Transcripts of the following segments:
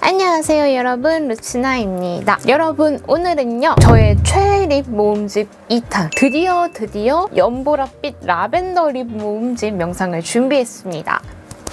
안녕하세요 여러분, 루치나입니다. 여러분, 오늘은요 저의 최애 립 모음집 2탄 드디어 연보라빛 라벤더 립 모음집 영상을 준비했습니다.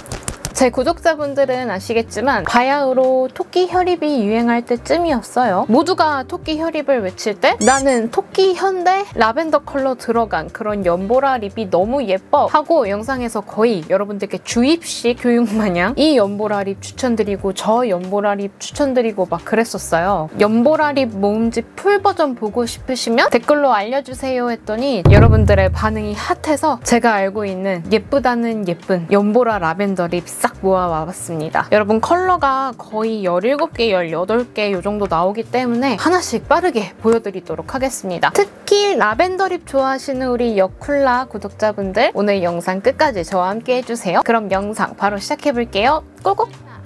제 구독자분들은 아시겠지만 바야흐로 토끼 혈입이 유행할 때쯤이었어요. 모두가 토끼 혈입을 외칠 때 나는 토끼 혈대 라벤더 컬러 들어간 그런 연보라 립이 너무 예뻐 하고 영상에서 거의 여러분들께 주입식 교육 마냥 이 연보라 립 추천드리고 저 연보라 립 추천드리고 막 그랬었어요. 연보라 립 모음집 풀 버전 보고 싶으시면 댓글로 알려주세요 했더니 여러분들의 반응이 핫해서 제가 알고 있는 예쁘다는 예쁜 연보라 라벤더 립 싹 모아와봤습니다. 여러분, 컬러가 거의 17개, 18개 요 정도 나오기 때문에 하나씩 빠르게 보여드리도록 하겠습니다. 특히 라벤더 립 좋아하시는 우리 여쿨라 구독자분들 오늘 영상 끝까지 저와 함께 해주세요. 그럼 영상 바로 시작해볼게요. 고고!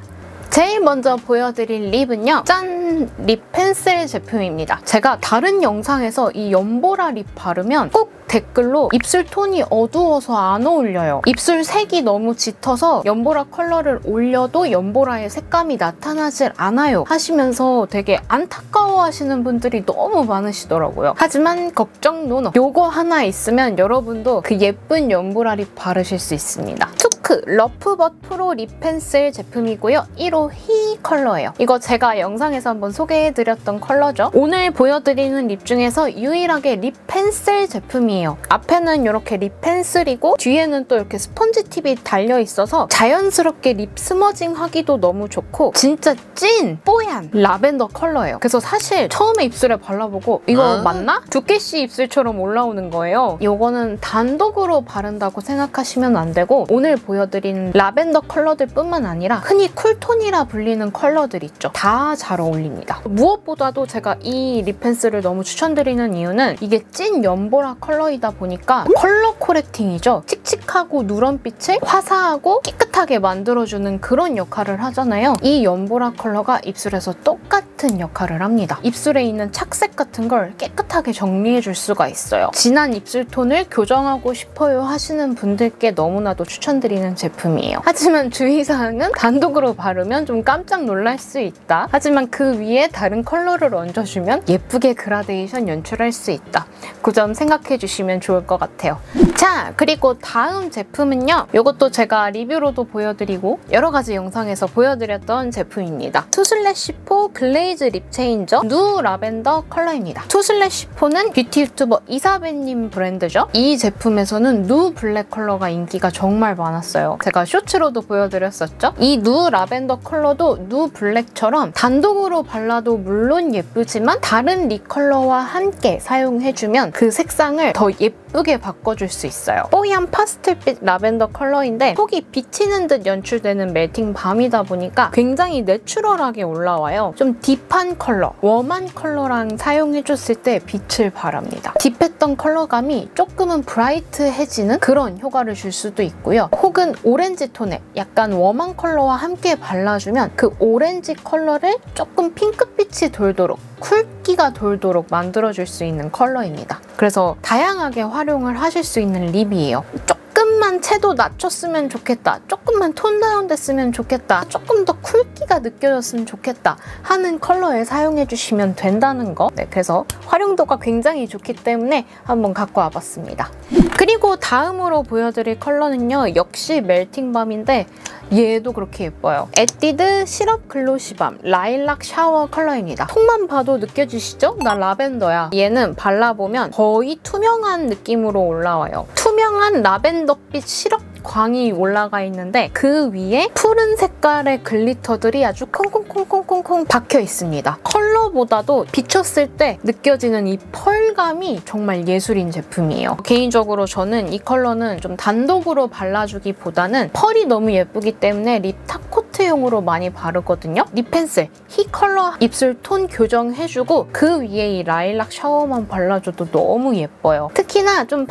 제일 먼저 보여드릴 립은요, 짠! 립 펜슬 제품입니다. 제가 다른 영상에서 이 연보라 립 바르면 꼭 댓글로 입술 톤이 어두워서 안 어울려요, 입술 색이 너무 짙어서 연보라 컬러를 올려도 연보라의 색감이 나타나질 않아요 하시면서 되게 안타까워 하시는 분들이 너무 많으시더라고요. 하지만 걱정 노노, 요거 하나 있으면 여러분도 그 예쁜 연보라 립 바르실 수 있습니다. 투크 러프벗 프로 립 펜슬 제품이고요. 1호 희 컬러예요. 이거 제가 영상에서 한번 소개해드렸던 컬러죠. 오늘 보여드리는 립 중에서 유일하게 립 펜슬 제품이에요. 앞에는 이렇게 립 펜슬이고 뒤에는 또 이렇게 스펀지 팁이 달려있어서 자연스럽게 립 스머징 하기도 너무 좋고 진짜 찐 뽀얀 라벤더 컬러예요. 그래서 사실 처음에 입술에 발라보고 이거 맞나? 두께씨 입술처럼 올라오는 거예요. 이거는 단독으로 바른다고 생각하시면 안 되고 오늘 보여드린 라벤더 컬러들 뿐만 아니라 흔히 쿨톤이라 불리는 컬러들 있죠. 다 잘 어울립니다. 무엇보다도 제가 이 립 펜슬을 너무 추천드리는 이유는 이게 찐 연보라 컬러이다 보니까 컬러 코렉팅이죠. 칙칙하고 누런빛을 화사하고 깨끗하게 만들어주는 그런 역할을 하잖아요. 이 연보라 컬러가 입술에서 똑같은 역할을 합니다. 입술에 있는 착색 같은 걸 깨끗하게 정리해줄 수가 있어요. 진한 입술 톤을 교정하고 싶어요 하시는 분들께 너무나도 추천드리는 제품이에요. 하지만 주의사항은 단독으로 바르면 좀 깜짝 놀랄 수 있다. 하지만 그 위에 다른 컬러를 얹어주면 예쁘게 그라데이션 연출할 수 있다. 그 점 생각해주시면 좋을 것 같아요. 자, 그리고 다음 제품은요, 이것도 제가 리뷰로도 보여드리고 여러 가지 영상에서 보여드렸던 제품입니다. 투슬래시포 글레이즈 립 체인저 누 라벤더 컬러입니다. 투슬래시포는 뷰티 유튜버 이사벨님 브랜드죠. 이 제품에서는 누 블랙 컬러가 인기가 정말 많았어요. 제가 쇼츠로도 보여드렸었죠. 이 누 라벤더 컬러도 누 블랙처럼 단독으로 발라도 물론 예쁘지만 다른 립 컬러와 함께 사용해주면 그 색상을 더 예쁘게 바꿔줄 수 있어요. 뽀얀 파스텔빛 라벤더 컬러인데 속이 비치는 듯 연출되는 멜팅 밤이다 보니까 굉장히 내추럴하게 올라와요. 좀 딥한 컬러, 웜한 컬러랑 사용해줬을 때 빛을 발합니다. 딥했던 컬러감이 조금은 브라이트해지는 그런 효과를 줄 수도 있고요. 혹은 오렌지 톤에 약간 웜한 컬러와 함께 발라주면 그 오렌지 컬러를 조금 핑크빛이 돌도록, 쿨기가 돌도록 만들어줄 수 있는 컬러입니다. 그래서 다양하게 활용을 하실 수 있는 립이에요. 조금만 채도 낮췄으면 좋겠다, 조금만 톤 다운됐으면 좋겠다, 조금 더 쿨기가 느껴졌으면 좋겠다 하는 컬러에 사용해주시면 된다는 거. 네, 그래서 활용도가 굉장히 좋기 때문에 한번 갖고 와봤습니다. 그리고 다음으로 보여드릴 컬러는요, 역시 멜팅밤인데 얘도 그렇게 예뻐요. 에뛰드 시럽 글로시밤 라일락 샤워 컬러입니다. 톡만 봐도 느껴지시죠? 나 라벤더야. 얘는 발라보면 거의 투명한 느낌으로 올라와요. 투명한 라벤더빛 시럽 광이 올라가 있는데 그 위에 푸른 색깔의 글리터들이 아주 콩콩콩콩콩콩 박혀 있습니다. 컬러보다도 비쳤을 때 느껴지는 이 펄감이 정말 예술인 제품이에요. 개인적으로 저는 이 컬러는 좀 단독으로 발라주기보다는 펄이 너무 예쁘기 때문에 립 탑코트용으로 많이 바르거든요. 립 펜슬, 희 컬러 입술 톤 교정해주고 그 위에 이 라일락 샤워만 발라줘도 너무 예뻐요. 특히나 좀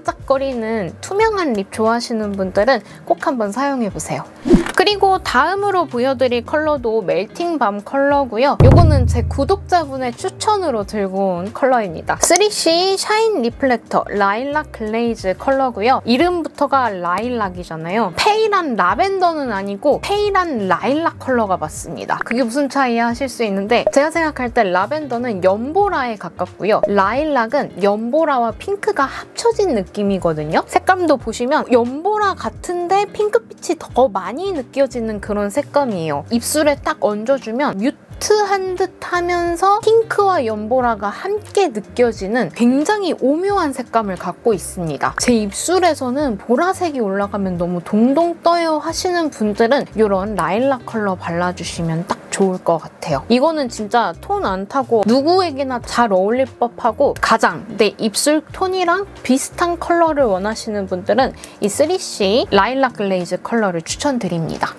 반짝반짝거리는 투명한 립 좋아하시는 분들은 꼭 한번 사용해보세요. 그리고 다음으로 보여드릴 컬러도 멜팅 밤 컬러고요. 이거는 제 구독자분의 추천으로 들고 온 컬러입니다. 3C 샤인 리플렉터 라일락 글레이즈 컬러고요. 이름부터가 라일락이잖아요. 페일한 라벤더는 아니고 페일한 뽀얀 라일락 컬러가 맞습니다. 그게 무슨 차이야 하실 수 있는데 제가 생각할 때 라벤더는 연보라에 가깝고요. 라일락은 연보라와 핑크가 합쳐진 느낌이거든요. 색감도 보시면 연보라 같은데 핑크빛이 더 많이 느껴지는 그런 색감이에요. 입술에 딱 얹어주면 뮤트한 듯 하면서 핑크와 연보라가 함께 느껴지는 굉장히 오묘한 색감을 갖고 있습니다. 제 입술에서는 보라색이 올라가면 너무 동동 떠요 하시는 분들은 이런 라일락 컬러 발라주시면 딱 좋을 것 같아요. 이거는 진짜 톤 안 타고 누구에게나 잘 어울릴 법하고 가장 내 입술 톤이랑 비슷한 컬러를 원하시는 분들은 이 3C 라일락 글레이즈 컬러를 추천드립니다.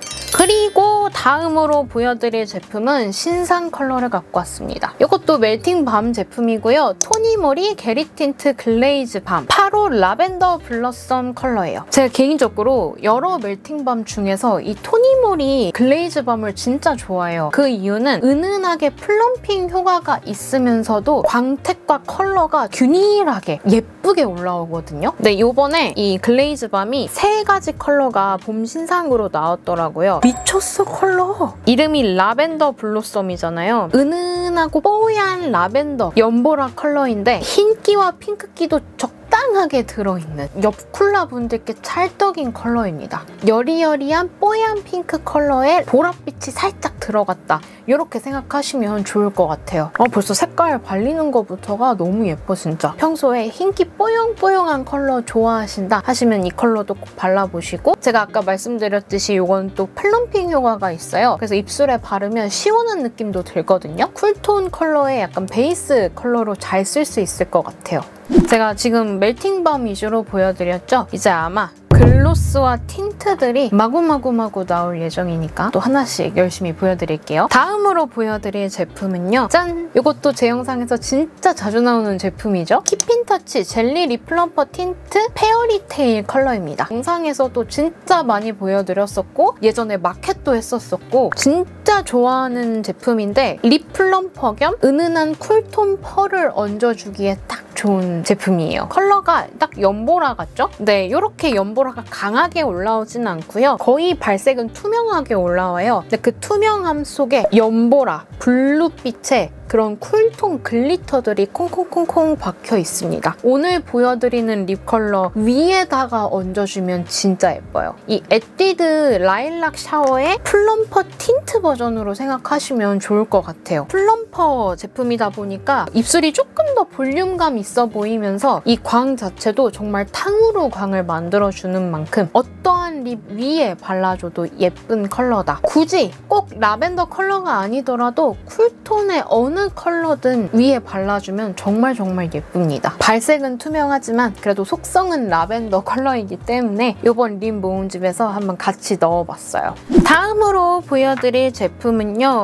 그리고 다음으로 보여드릴 제품은 신상 컬러를 갖고 왔습니다. 이것도 멜팅 밤 제품이고요. 토니모리 게리 틴트 글레이즈 밤 8호 라벤더 블러썸 컬러예요. 제가 개인적으로 여러 멜팅 밤 중에서 이 토니모리 글레이즈 밤을 진짜 좋아해요. 그 이유는 은은하게 플럼핑 효과가 있으면서도 광택과 컬러가 균일하게 예쁘게 올라오거든요. 네, 이번에 이 글레이즈 밤이 3가지 컬러가 봄 신상으로 나왔더라고요. 미쳤어 컬러! 이름이 라벤더 블로썸이잖아요. 은은하고 뽀얀 라벤더 연보라 컬러인데 흰기와 핑크기도 적당하게 들어있는 옆 쿨러분들께 찰떡인 컬러입니다. 여리여리한 뽀얀 핑크 컬러에 보랏빛이 살짝 들어갔다. 이렇게 생각하시면 좋을 것 같아요. 벌써 색깔 발리는 것부터가 너무 예뻐 진짜. 평소에 흰기 뽀용뽀용한 컬러 좋아하신다 하시면 이 컬러도 꼭 발라보시고 제가 아까 말씀드렸듯이 이건 또 플럼핑 효과가 있어요. 그래서 입술에 바르면 시원한 느낌도 들거든요. 쿨톤 컬러의 약간 베이스 컬러로 잘 쓸 수 있을 것 같아요. 제가 지금 멜팅밤 위주로 보여드렸죠? 이제 아마 글로스와 틴트들이 마구마구 나올 예정이니까 또 하나씩 열심히 보여드릴게요. 다음으로 보여드릴 제품은요. 짠! 이것도 제 영상에서 진짜 자주 나오는 제품이죠. 킵인터치 젤리 립 플럼퍼 틴트 페어리테일 컬러입니다. 영상에서도 진짜 많이 보여드렸었고 예전에 마켓도 했었었고 진짜 좋아하는 제품인데 립 플럼퍼 겸 은은한 쿨톤 펄을 얹어주기에 딱 좋은 제품이에요. 컬러가 딱 연보라 같죠? 네, 이렇게 연보라가 강하게 올라오진 않고요. 거의 발색은 투명하게 올라와요. 근데 그 투명함 속에 연보라, 블루빛의 그런 쿨톤 글리터들이 콩콩콩콩 박혀 있습니다. 오늘 보여드리는 립 컬러 위에다가 얹어주면 진짜 예뻐요. 이 에뛰드 라일락 샤워의 플럼퍼 틴트 버전으로 생각하시면 좋을 것 같아요. 플럼퍼 제품이다 보니까 입술이 조금 더 볼륨감 있어 보이면서 이 광 자체도 정말 탕후루 광을 만들어주는 만큼 어떠한 립 위에 발라줘도 예쁜 컬러다. 굳이 꼭 라벤더 컬러가 아니더라도 쿨톤의 어느 컬러든 위에 발라주면 정말 예쁩니다. 발색은 투명하지만 그래도 속성은 라벤더 컬러이기 때문에 이번 립 모음집에서 한번 같이 넣어봤어요. 다음으로 보여드릴 제품은요.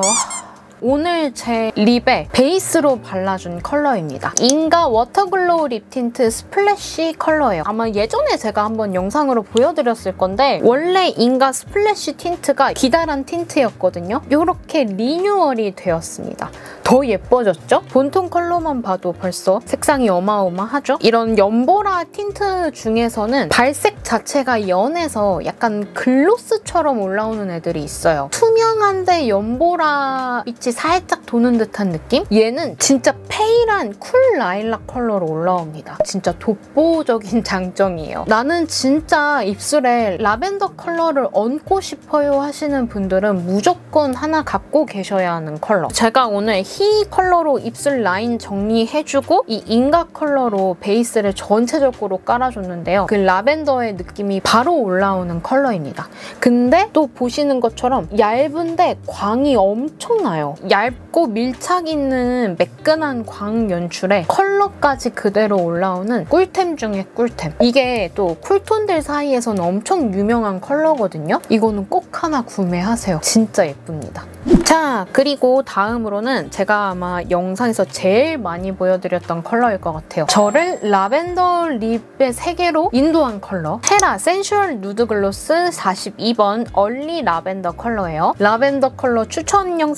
오늘 제 립에 베이스로 발라준 컬러입니다. 인가 워터글로우 립 틴트 스플래시 컬러예요. 아마 예전에 제가 한번 영상으로 보여드렸을 건데 원래 인가 스플래시 틴트가 기다란 틴트였거든요. 이렇게 리뉴얼이 되었습니다. 더 예뻐졌죠? 본통 컬러만 봐도 벌써 색상이 어마어마하죠? 이런 연보라 틴트 중에서는 발색 자체가 연해서 약간 글로스처럼 올라오는 애들이 있어요. 투명한데 연보라 빛이 살짝 도는 듯한 느낌? 얘는 진짜 페일한 쿨 라일락 컬러로 올라옵니다. 진짜 돋보적인 장점이에요. 나는 진짜 입술에 라벤더 컬러를 얹고 싶어요 하시는 분들은 무조건 하나 갖고 계셔야 하는 컬러. 제가 오늘 희 컬러로 입술 라인 정리해주고 이 인가 컬러로 베이스를 전체적으로 깔아줬는데요. 그 라벤더의 느낌이 바로 올라오는 컬러입니다. 근데 또 보시는 것처럼 얇은데 광이 엄청나요. 얇고 밀착 있는 매끈한 광 연출에 컬러까지 그대로 올라오는 꿀템 중에 꿀템. 이게 또 쿨톤들 사이에서는 엄청 유명한 컬러거든요. 이거는 꼭 하나 구매하세요. 진짜 예쁩니다. 자, 그리고 다음으로는 제가 아마 영상에서 제일 많이 보여드렸던 컬러일 것 같아요. 저를 라벤더 립의 세계로 인도한 컬러. 헤라 센슈얼 누드 글로스 42번 얼리 라벤더 컬러예요. 라벤더 컬러 추천 영상에서도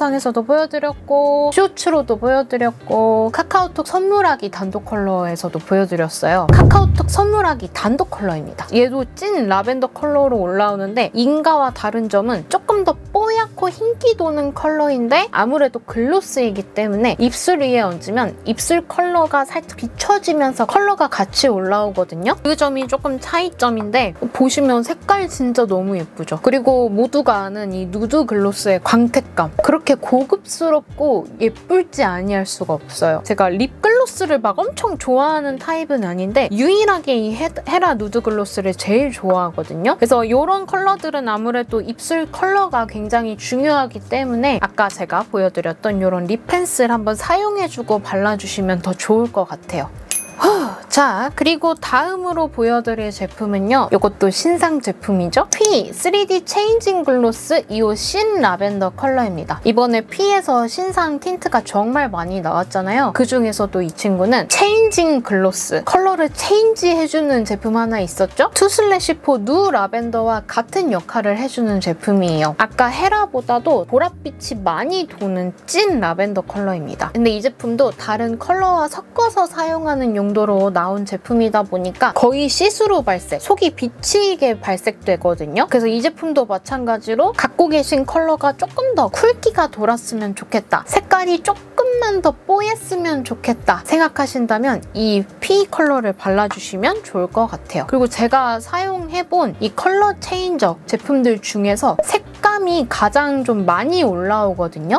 보여드렸고 쇼츠로도 보여드렸고 카카오톡 선물하기 단독 컬러에서도 보여드렸어요. 카카오톡 선물하기 단독 컬러입니다. 얘도 찐 라벤더 컬러로 올라오는데 인가와 다른 점은 조금 더 뽀얗고 흰기 도는 컬러인데 아무래도 글로스이기 때문에 입술 위에 얹으면 입술 컬러가 살짝 비춰지면서 컬러가 같이 올라오거든요. 그 점이 조금 차이점인데 보시면 색깔 진짜 너무 예쁘죠. 그리고 모두가 아는 이 누드 글로스의 광택감, 그렇게 고급스럽고 예쁠지 아니할 수가 없어요. 제가 립 글로스를 막 엄청 좋아하는 타입은 아닌데 유일하게 이 헤라 누드 글로스를 제일 좋아하거든요. 그래서 이런 컬러들은 아무래도 입술 컬러가 굉장히 중요하기 때문에 아까 제가 보여드렸던 이런 립 펜슬 한번 사용해주고 발라주시면 더 좋을 것 같아요. 자, 그리고 다음으로 보여드릴 제품은요. 이것도 신상 제품이죠. 피 3D 체인징 글로스 2호 신 라벤더 컬러입니다. 이번에 피에서 신상 틴트가 정말 많이 나왔잖아요. 그 중에서도 이 친구는 체인징 글로스, 컬러를 체인지해주는 제품 하나 있었죠? 2/4 누 라벤더와 같은 역할을 해주는 제품이에요. 아까 헤라보다도 보랏빛이 많이 도는 찐 라벤더 컬러입니다. 근데 이 제품도 다른 컬러와 섞어서 사용하는 용도로 나온 제품이다 보니까 거의 시스루 발색, 속이 비치게 발색되거든요. 그래서 이 제품도 마찬가지로 갖고 계신 컬러가 조금 더 쿨기가 돌았으면 좋겠다, 색깔이 조금만 더 뽀였으면 좋겠다 생각하신다면 이 피 컬러를 발라주시면 좋을 것 같아요. 그리고 제가 사용해본 이 컬러 체인저 제품들 중에서 색감이 가장 좀 많이 올라오거든요.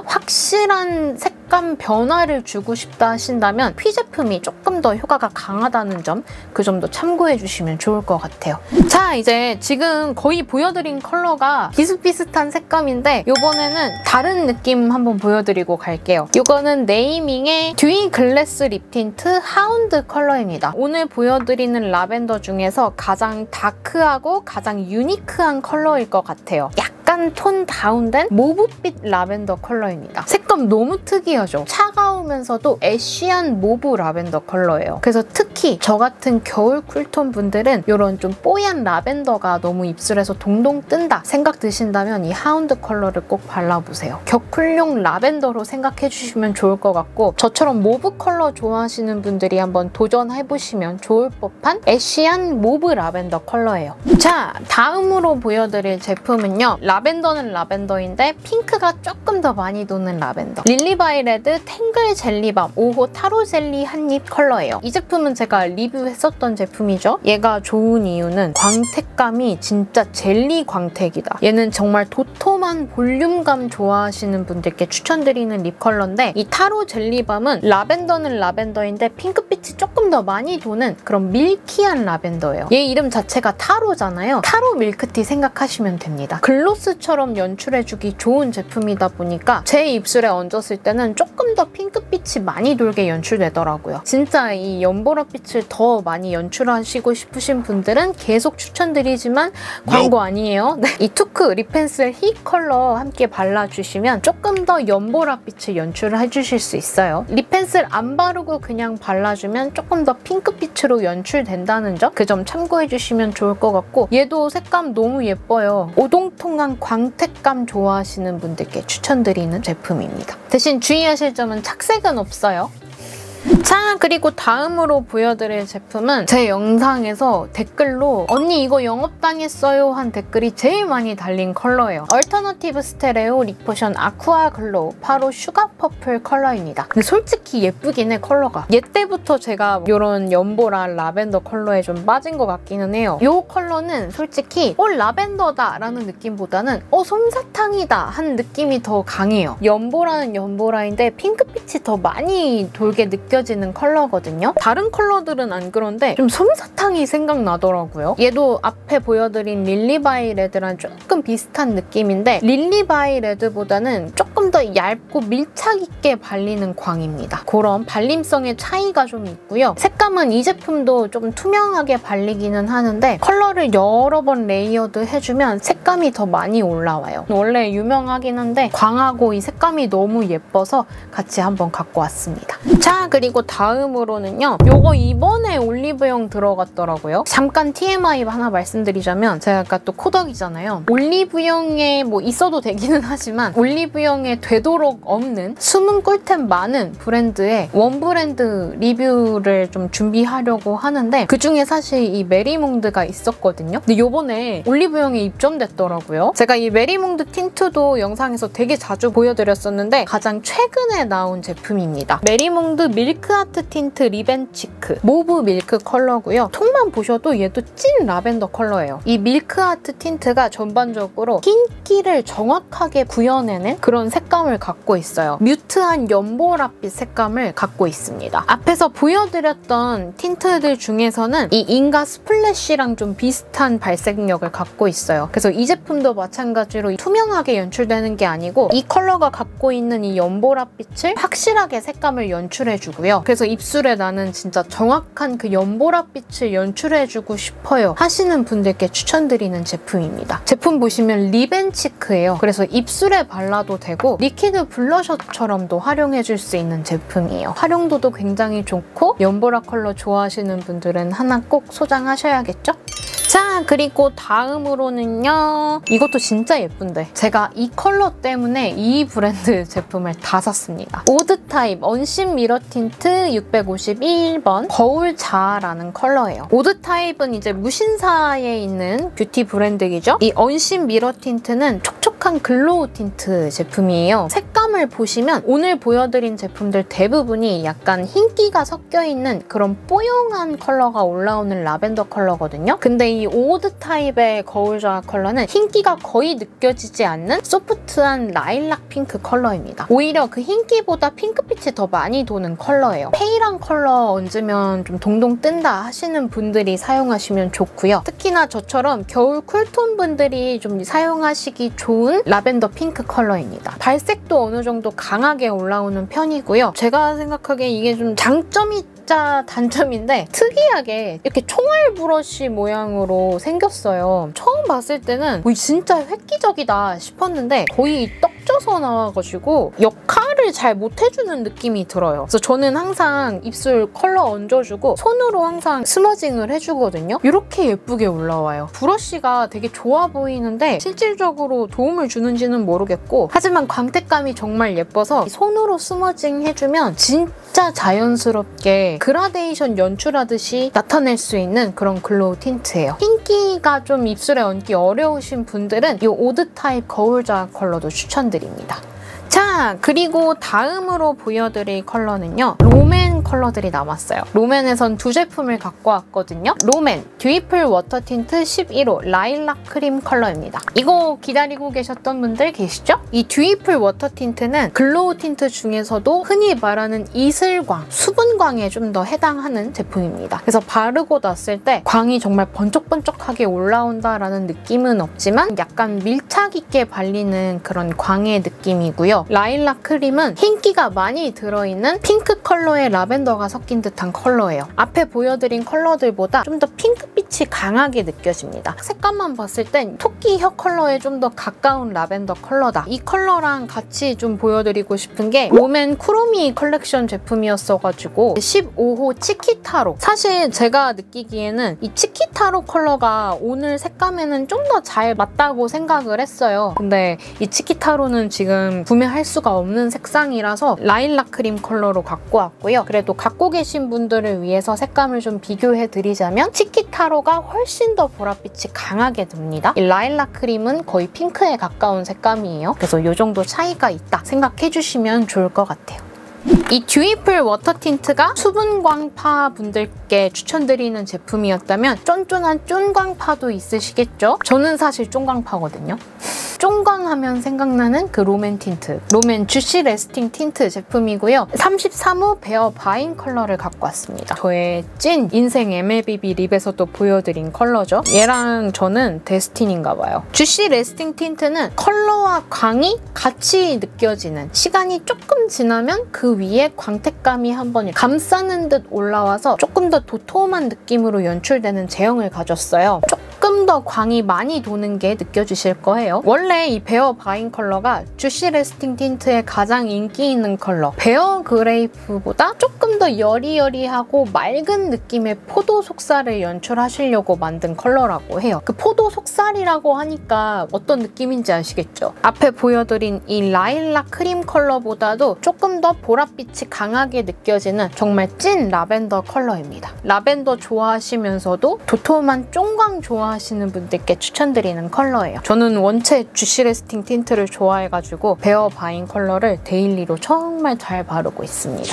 확실한 색감 변화를 주고 싶다 하신다면 피 제품이 조금 더 효과가 강하다는 점, 그 점도 참고해 주시면 좋을 것 같아요. 자, 이제 지금 거의 보여드린 컬러가 비슷비슷한 색감인데 이번에는 다른 느낌 한번 보여드리고 갈게요. 이거는 네이밍의 듀이 글래스 립 틴트 하운드 컬러입니다. 오늘 보여드리는 라벤더 중에서 가장 다크하고 가장 유니크한 컬러일 것 같아요. 약간 톤 다운된 모브빛 라벤더 컬러입니다. 색감 너무 특이하죠? 차가우면서도 애쉬한 모브 라벤더 컬러예요. 그래서 특히 저 같은 겨울 쿨톤 분들은 이런 좀 뽀얀 라벤더가 너무 입술에서 동동 뜬다 생각 드신다면 이 하운드 컬러를 꼭 발라보세요. 격쿨용 라벤더로 생각해 주시면 좋을 것 같고, 저처럼 모브 컬러 좋아하시는 분들이 한번 도전해보시면 좋을 법한 애쉬한 모브 라벤더 컬러예요. 자, 다음으로 보여드릴 제품은요. 라벤더는 라벤더인데 핑크가 조금 더 많이 도는 라벤더. 릴리바이레드 탱글 젤리밤 5호 타로 젤리 한입 컬러예요. 이 제품은 제가 리뷰했었던 제품이죠. 얘가 좋은 이유는 광택감이 진짜 젤리 광택이다. 얘는 정말 도톰한 볼륨감 좋아하시는 분들께 추천드리는 립 컬러인데, 이 타로 젤리밤은 라벤더는 라벤더인데 핑크빛이 조금 더 많이 도는 그런 밀키한 라벤더예요. 얘 이름 자체가 타로잖아요. 타로 밀크티 생각하시면 됩니다. 글로스처럼 연출해주기 좋은 제품이다 보니까 제 입술에 얹었을 때는 조금 더 핑크빛이 많이 돌게 연출되더라고요. 진짜 이 연보라빛을 더 많이 연출하시고 싶으신 분들은 계속 추천드리지만 광고 아니에요. 네. 이 투크 립 펜슬 힙 컬러 함께 발라주시면 조금 더 연보라빛을 연출을 해주실 수 있어요. 립 펜슬 안 바르고 그냥 발라주면 조금 더 핑크빛으로 연출된다는 점, 그 점 참고해주시면 좋을 것 같고, 얘도 색감 너무 예뻐요. 오동통한 광택감 좋아하시는 분들께 추천드리는 제품입니다. 대신 주의하실 점은 착색은 없어요. 자, 그리고 다음으로 보여드릴 제품은 제 영상에서 댓글로 언니 이거 영업당했어요 한 댓글이 제일 많이 달린 컬러예요. 얼터너티브 스테레오 립포션 아쿠아 글로우 바로 슈가 퍼플 컬러입니다. 근데 솔직히 예쁘긴 해, 컬러가. 얘 때부터 제가 이런 연보라 라벤더 컬러에 좀 빠진 것 같기는 해요. 이 컬러는 솔직히 라벤더다 라는 느낌보다는 솜사탕이다 한 느낌이 더 강해요. 연보라는 연보라인데 핑크빛이 더 많이 돌게 느껴지는 컬러거든요. 다른 컬러들은 안 그런데 좀 솜사탕이 생각나더라고요. 얘도 앞에 보여드린 릴리바이 레드랑 조금 비슷한 느낌인데 릴리바이 레드보다는 조금 더 얇고 밀착 있게 발리는 광입니다. 그런 발림성의 차이가 좀 있고요. 색감은 이 제품도 좀 투명하게 발리기는 하는데 컬러를 여러 번 레이어드 해주면 색감이 더 많이 올라와요. 원래 유명하긴 한데 광하고 이 색감이 너무 예뻐서 같이 한번 갖고 왔습니다. 자, 그리고 다음으로는요. 요거 이번에 올리브영 들어갔더라고요. 잠깐 TMI 하나 말씀드리자면 제가 아까 또 코덕이잖아요. 올리브영에 뭐 있어도 되기는 하지만 올리브영에 영상에 되도록 없는 숨은 꿀템 많은 브랜드의 원 브랜드 리뷰를 좀 준비하려고 하는데 그중에 사실 이 메리몽드가 있었거든요. 근데 요번에 올리브영에 입점됐더라고요. 제가 이 메리몽드 틴트도 영상에서 되게 자주 보여드렸었는데 가장 최근에 나온 제품입니다. 메리몽드 밀크아트 틴트 리벤치크 모브 밀크 컬러고요. 통만 보셔도 얘도 찐 라벤더 컬러예요. 이 밀크아트 틴트가 전반적으로 흰기를 정확하게 구현해낸 그런 색감을 갖고 있어요. 뮤트한 연보라빛 색감을 갖고 있습니다. 앞에서 보여드렸던 틴트들 중에서는 이 인가 스플래시랑 좀 비슷한 발색력을 갖고 있어요. 그래서 이 제품도 마찬가지로 투명하게 연출되는 게 아니고 이 컬러가 갖고 있는 이 연보라빛을 확실하게 색감을 연출해주고요. 그래서 입술에 나는 진짜 정확한 그 연보라빛을 연출해주고 싶어요 하시는 분들께 추천드리는 제품입니다. 제품 보시면 리벤치크예요. 그래서 입술에 발라도 되고 리퀴드 블러셔처럼도 활용해줄 수 있는 제품이에요. 활용도도 굉장히 좋고 연보라 컬러 좋아하시는 분들은 하나 꼭 소장하셔야겠죠? 자, 그리고 다음으로는요. 이것도 진짜 예쁜데 제가 이 컬러 때문에 이 브랜드 제품을 다 샀습니다. 오드타입 언신 미러 틴트 651번 거울자라는 컬러예요. 오드타입은 이제 무신사에 있는 뷰티 브랜드이죠. 이 언신 미러 틴트는 촉촉한 글로우 틴트 제품이에요. 색감을 보시면 오늘 보여드린 제품들 대부분이 약간 흰기가 섞여있는 그런 뽀용한 컬러가 올라오는 라벤더 컬러거든요. 근데 이 오드 타입의 거울자 컬러는 흰기가 거의 느껴지지 않는 소프트한 라일락 핑크 컬러입니다. 오히려 그 흰기보다 핑크빛이 더 많이 도는 컬러예요. 페일한 컬러 얹으면 좀 동동 뜬다 하시는 분들이 사용하시면 좋고요. 특히나 저처럼 겨울 쿨톤 분들이 좀 사용하시기 좋은 라벤더 핑크 컬러입니다. 발색도 어느 정도 강하게 올라오는 편이고요. 제가 생각하기에 이게 좀 장점이 단점인데 특이하게 이렇게 총알 브러쉬 모양으로 생겼어요. 처음 봤을 때는 진짜 획기적이다 싶었는데 거의 떡져서 나와가지고 역할을 잘 못해주는 느낌이 들어요. 그래서 저는 항상 입술 컬러 얹어주고 손으로 항상 스머징을 해주거든요. 이렇게 예쁘게 올라와요. 브러쉬가 되게 좋아 보이는데 실질적으로 도움을 주는지는 모르겠고 하지만 광택감이 정말 예뻐서 손으로 스머징 해주면 진짜 자연스럽게 그라데이션 연출하듯이 나타낼 수 있는 그런 글로우 틴트예요. 흰기가 좀 입술에 얹기 어려우신 분들은 이 오드 타입 거울자 컬러도 추천드립니다. 자, 그리고 다음으로 보여드릴 컬러는요. 롬앤 컬러들이 남았어요. 롬앤에선 두 제품을 갖고 왔거든요. 롬앤 듀이플 워터 틴트 11호 라일락 크림 컬러입니다. 이거 기다리고 계셨던 분들 계시죠? 이 듀이플 워터 틴트는 글로우 틴트 중에서도 흔히 말하는 이슬광, 수분광에 좀 더 해당하는 제품입니다. 그래서 바르고 났을 때 광이 정말 번쩍번쩍하게 올라온다라는 느낌은 없지만 약간 밀착 있게 발리는 그런 광의 느낌이고요. 라일락 크림은 흰기가 많이 들어있는 핑크 컬러의 라벤더가 섞인 듯한 컬러예요. 앞에 보여드린 컬러들보다 좀 더 핑크빛이 강하게 느껴집니다. 색감만 봤을 땐 토끼 혀 컬러에 좀 더 가까운 라벤더 컬러다. 이 컬러랑 같이 좀 보여드리고 싶은 게 롬앤 쿠로미 컬렉션 제품이었어가지고 15호 치키타로. 사실 제가 느끼기에는 이 치키타로 컬러가 오늘 색감에는 좀 더 잘 맞다고 생각을 했어요. 근데 이 치키타로는 지금 구매할 수가 없는 색상이라서 라일락 크림 컬러로 갖고 왔고요. 그래도 갖고 계신 분들을 위해서 색감을 좀 비교해드리자면 치키타로가 훨씬 더 보랏빛이 강하게 듭니다. 이 라일락 크림은 거의 핑크에 가까운 색감이에요. 그래서 이 정도 차이가 있다 생각해주시면 좋을 것 같아요. 이 듀이플 워터 틴트가 수분광파 분들께 추천드리는 제품이었다면 쫀쫀한 쫀광파도 있으시겠죠? 저는 사실 쫀광파거든요. 쫀광하면 생각나는 그 롬앤 틴트. 롬앤 주시 레스팅 틴트 제품이고요. 33호 베어 바인 컬러를 갖고 왔습니다. 저의 찐 인생 MLBB 립에서도 보여드린 컬러죠. 얘랑 저는 데스티니인가 봐요. 주시 레스팅 틴트는 컬러와 광이 같이 느껴지는, 시간이 조금 지나면 그 위에 광택감이 한번 감싸는 듯 올라와서 조금 더 도톰한 느낌으로 연출되는 제형을 가졌어요. 조금 더 광이 많이 도는 게 느껴지실 거예요. 원래 원래 이 베어 바인 컬러가 주시 레스팅 틴트의 가장 인기 있는 컬러 베어 그레이프보다 조금 더 여리여리하고 맑은 느낌의 포도 속살을 연출하시려고 만든 컬러라고 해요. 그 포도 속살이라고 하니까 어떤 느낌인지 아시겠죠? 앞에 보여드린 이 라일락 크림 컬러보다도 조금 더 보랏빛이 강하게 느껴지는 정말 찐 라벤더 컬러입니다. 라벤더 좋아하시면서도 도톰한 쫑광 좋아하시는 분들께 추천드리는 컬러예요. 저는 원체 주시 레스팅 틴트를 좋아해가지고 베어 바인 컬러를 데일리로 정말 잘 바르고 있습니다.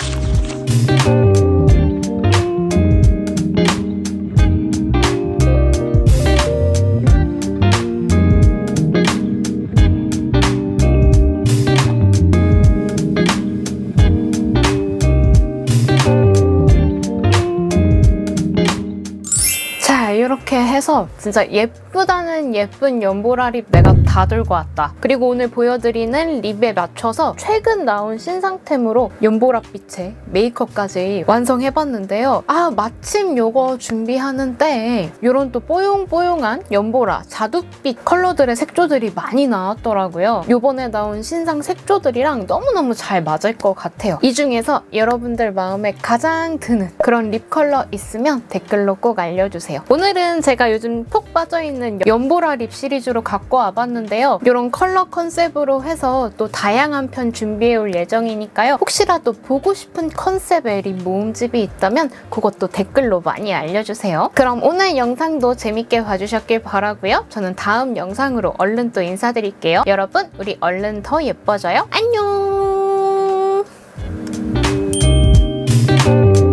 이렇게 해서 진짜 예쁘다는 예쁜 연보라 립 내가 다 들고 왔다. 그리고 오늘 보여드리는 립에 맞춰서 최근 나온 신상템으로 연보라빛의 메이크업까지 완성해봤는데요. 마침 요거 준비하는 때에 이런 또 뽀용뽀용한 연보라 자두빛 컬러들의 색조들이 많이 나왔더라고요. 요번에 나온 신상 색조들이랑 너무너무 잘 맞을 것 같아요. 이 중에서 여러분들 마음에 가장 드는 그런 립 컬러 있으면 댓글로 꼭 알려주세요. 오늘은 제가 요즘 푹 빠져있는 연보라 립 시리즈로 갖고 와봤는데요. 이런 컬러 컨셉으로 해서 또 다양한 편 준비해올 예정이니까요. 혹시라도 보고 싶은 컨셉의 립 모음집이 있다면 그것도 댓글로 많이 알려주세요. 그럼 오늘 영상도 재밌게 봐주셨길 바라고요. 저는 다음 영상으로 얼른 또 인사드릴게요. 여러분, 우리 얼른 더 예뻐져요. 안녕!